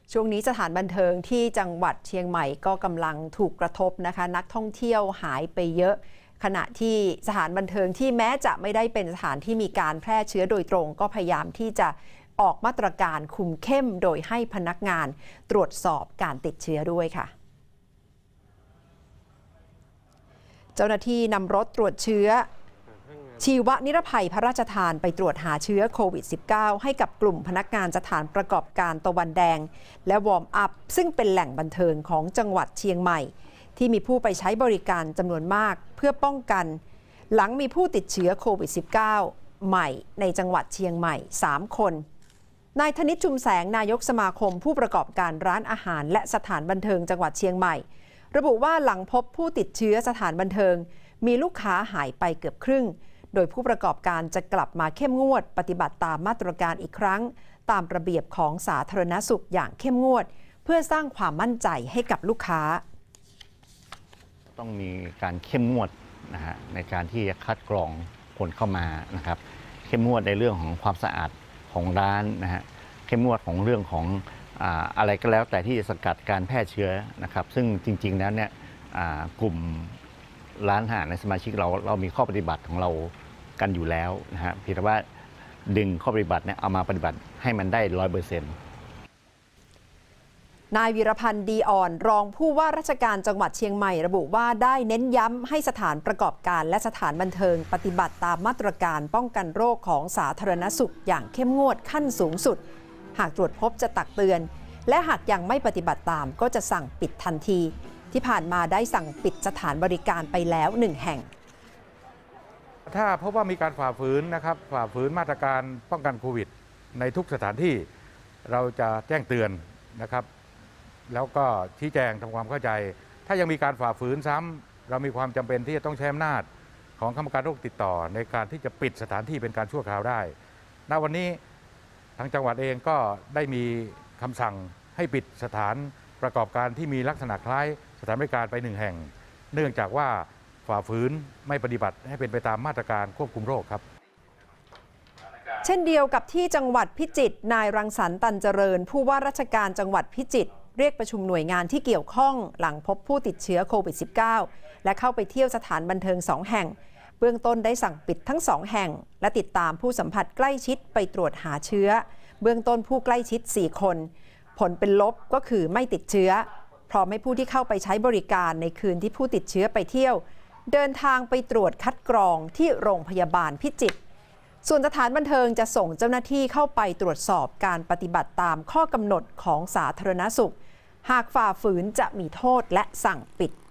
ช่วงนี้สถานบันเทิงที่จังหวัดเชียงใหม่ก็กำลังถูกกระทบนะคะนักท่องเที่ยวหายไปเยอะขณะที่สถานบันเทิงที่แม้จะไม่ได้เป็นสถานที่มีการแพร่เชื้อโดยตรงก็พยายามที่จะออกมาตรการคุมเข้มโดยให้พนักงานตรวจสอบการติดเชื้อด้วยค่ะเจ้าหน้าที่นำรถตรวจเชื้อชีวนิรภัยพระราชทานไปตรวจหาเชื้อโควิด -19 ให้กับกลุ่มพนักงานสถานประกอบการตะวันแดงและวอร์มอัพซึ่งเป็นแหล่งบันเทิงของจังหวัดเชียงใหม่ที่มีผู้ไปใช้บริการจำนวนมากเพื่อป้องกันหลังมีผู้ติดเชื้อโควิด -19 ใหม่ในจังหวัดเชียงใหม่3คนนายธนิตชุมแสงนายกสมาคมผู้ประกอบการร้านอาหารและสถานบันเทิงจังหวัดเชียงใหม่ระบุว่าหลังพบผู้ติดเชื้อสถานบันเทิงมีลูกค้าหายไปเกือบครึ่งโดยผู้ประกอบการจะกลับมาเข้มงวดปฏิบัติตามมาตรการอีกครั้งตามระเบียบของสาธารณสุขอย่างเข้มงวดเพื่อสร้างความมั่นใจให้กับลูกค้าต้องมีการเข้มงวดนะฮะในการที่จะคัดกรองคนเข้ามานะครับเข้มงวดในเรื่องของความสะอาดของร้านนะฮะเข้มงวดของเรื่องของอะไรก็แล้วแต่ที่จะสกัดการแพร่เชื้อนะครับซึ่งจริงๆแล้วเนี่ยกลุ่มร้านอาหารในสมาชิกเรามีข้อปฏิบัติของเรากันอยู่แล้วนะฮะเพียงแต่ว่าดึงข้อปฏิบัติเนี่ยเอามาปฏิบัติให้มันได้ 100% นายวีรพันธ์ดีอ่อนรองผู้ว่าราชการจังหวัดเชียงใหม่ระบุว่าได้เน้นย้ำให้สถานประกอบการและสถานบันเทิงปฏิบัติตามมาตรการป้องกันโรคของสาธารณสุขอย่างเข้มงวดขั้นสูงสุดหากตรวจพบจะตักเตือนและหากยังไม่ปฏิบัติตามก็จะสั่งปิดทันทีที่ผ่านมาได้สั่งปิดสถานบริการไปแล้ว1แห่งถ้าพบว่ามีการฝ่าฝืนนะครับฝ่าฝืนมาตรการป้องกันโควิดในทุกสถานที่เราจะแจ้งเตือนนะครับแล้วก็ชี้แจงทำความเข้าใจถ้ายังมีการฝ่าฝืนซ้ำเรามีความจำเป็นที่จะต้องใช้อำนาจของคณะกรรมการโรคติดต่อในการที่จะปิดสถานที่เป็นการชั่วคราวได้ณวันนี้ทางจังหวัดเองก็ได้มีคำสั่งให้ปิดสถานประกอบการที่มีลักษณะคล้ายสถานบริการไป1แห่งเนื่องจากว่าฝ่าฝืนไม่ปฏิบัติให้เป็นไปตามมาตรการควบคุมโรคครับเช่นเดียวกับที่จังหวัดพิจิตรนายรังสรรค์ตันเจริญผู้ว่าราชการจังหวัดพิจิตรเรียกประชุมหน่วยงานที่เกี่ยวข้องหลังพบผู้ติดเชื้อโควิด -19 และเข้าไปเที่ยวสถานบันเทิง2แห่งเบื้องต้นได้สั่งปิดทั้ง2แห่งและติดตามผู้สัมผัสใกล้ชิดไปตรวจหาเชื้อเบื้องต้นผู้ใกล้ชิด4คนผลเป็นลบก็คือไม่ติดเชื้อพร้อมให้ผู้ที่เข้าไปใช้บริการในคืนที่ผู้ติดเชื้อไปเที่ยวเดินทางไปตรวจคัดกรองที่โรงพยาบาลพิจิตรส่วนสถานบันเทิงจะส่งเจ้าหน้าที่เข้าไปตรวจสอบการปฏิบัติตามข้อกำหนดของสาธารณสุขหากฝ่าฝืนจะมีโทษและสั่งปิด